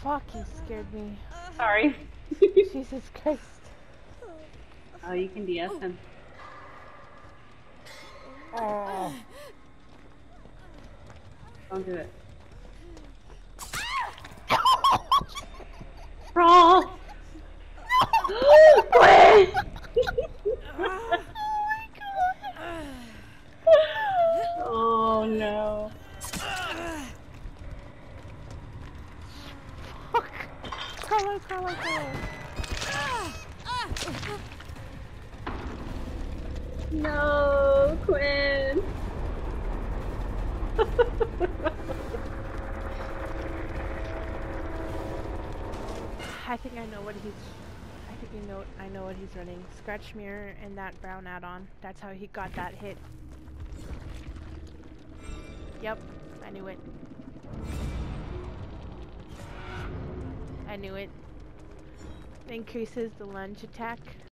fuck, you scared me. Sorry. Jesus Christ. Oh, you can DS him. Oh. Don't do it. Crawl! Quinn! Oh no. Fuck. Crawl, crawl, crawl. No, Quinn. I think I know what he's. I know what he's running. Scratch mirror and that brown add-on. That's how he got that hit. Yep, I knew it. I knew it. Increases the lunge attack.